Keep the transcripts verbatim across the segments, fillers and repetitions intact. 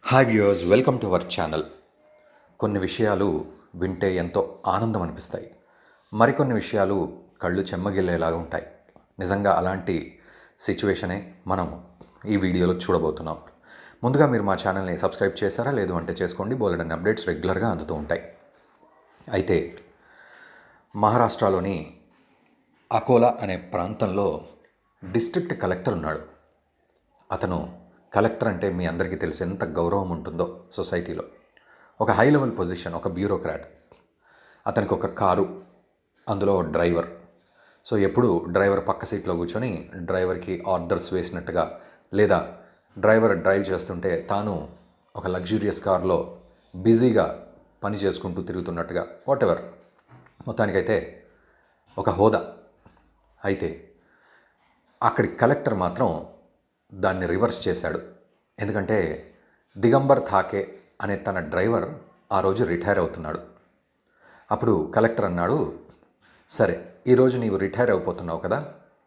Hi viewers, welcome to our channel. కొన్ని విషయాలు వింటే ఎంతో ఆనందం అనిపిస్తాయి. మరికొన్ని విషయాలు కళ్ళు చెమ్మగిల్లేలాగా ఉంటాయి. నిజంగా అలాంటి సిచ్యువేషనే మనం ఈ వీడియోలో చూడబోతున్నాం. ముందుగా మీరు మా ఛానల్ని సబ్స్క్రైబ్ చేశారా? లేదు అంటే చేసుకోండి. బోలెడన్ని అప్డేట్స్ రెగ్యులర్గా అందుతూ ఉంటాయి. అయితే మహారాష్ట్రలోని అకోలా అనే ప్రాంతంలో డిస్ట్రిక్ట్ కలెక్టర్ ఉన్నాడు. అతను కలెక్టర్ అంటే మీ అందరికీ తెలుసు ఎంత గౌరవం ఉంటుందో సొసైటీలో. ఒక హై లెవెల్ పొజిషన్, ఒక బ్యూరోక్రాట్. అతనికి ఒక కారు, అందులో డ్రైవర్. సో ఎప్పుడు డ్రైవర్ పక్క సీట్లో కూర్చొని డ్రైవర్కి ఆర్డర్స్ వేసినట్టుగా, లేదా డ్రైవర్ డ్రైవ్ చేస్తుంటే తాను ఒక లగ్జూరియస్ కార్లో బిజీగా పని చేసుకుంటూ తిరుగుతున్నట్టుగా, వాట్ ఎవర్. మొత్తానికైతే ఒక హోదా. అయితే అక్కడి కలెక్టర్ మాత్రం దాన్ని రివర్స్ చేశాడు. ఎందుకంటే దిగంబర్ థాకే అనే తన డ్రైవర్ ఆ రోజు రిటైర్ అవుతున్నాడు. అప్పుడు కలెక్టర్ అన్నాడు, సరే ఈరోజు నీవు రిటైర్ అయిపోతున్నావు కదా,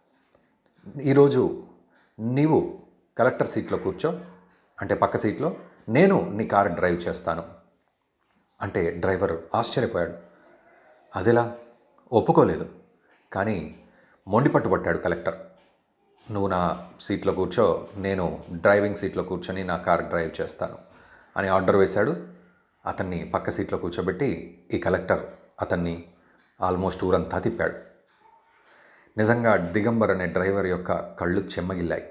ఈరోజు నీవు కలెక్టర్ సీట్లో కూర్చో, అంటే పక్క సీట్లో, నేను నీ కారు డ్రైవ్ చేస్తాను అంటే డ్రైవర్ ఆశ్చర్యపోయాడు. అదిలా ఒప్పుకోలేదు. కానీ మొండి పట్టుబట్టాడు కలెక్టర్. నువ్వు నా సీట్లో కూర్చో, నేను డ్రైవింగ్ సీట్లో కూర్చొని నా కార్ డ్రైవ్ చేస్తాను అని ఆర్డర్ వేశాడు. అతన్ని పక్క సీట్లో కూర్చోబెట్టి ఈ కలెక్టర్ అతన్ని ఆల్మోస్ట్ ఊరంతా తిప్పాడు. నిజంగా దిగంబర్ అనే డ్రైవర్ యొక్క కళ్ళు చెమ్మగిల్లాయి.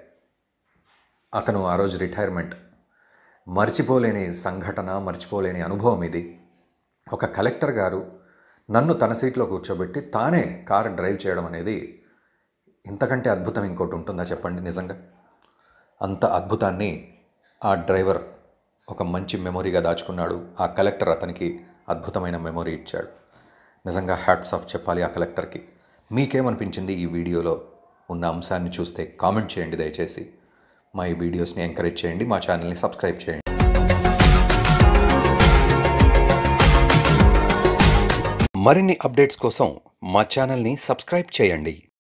అతను ఆ రోజు రిటైర్మెంట్. మర్చిపోలేని సంఘటన, మర్చిపోలేని అనుభవం ఇది. ఒక కలెక్టర్ గారు నన్ను తన సీట్లో కూర్చోబెట్టి తానే కారు డ్రైవ్ చేయడం అనేది ఇంతకంటే అద్భుతం ఇంకోటి ఉంటుందా చెప్పండి. నిజంగా అంత అద్భుతాన్ని ఆ డ్రైవర్ ఒక మంచి మెమొరీగా దాచుకున్నాడు. ఆ కలెక్టర్ అతనికి అద్భుతమైన మెమొరీ ఇచ్చాడు. నిజంగా హ్యాట్స్ ఆఫ్ చెప్పాలి ఆ కలెక్టర్కి. మీకేమనిపించింది ఈ వీడియోలో ఉన్న అంశాన్ని చూస్తే కామెంట్ చేయండి దయచేసి. మా ఈ వీడియోస్ని ఎంకరేజ్ చేయండి, మా ఛానల్ని సబ్స్క్రైబ్ చేయండి. మరిన్ని అప్డేట్స్ కోసం మా ఛానల్ని సబ్స్క్రైబ్ చేయండి.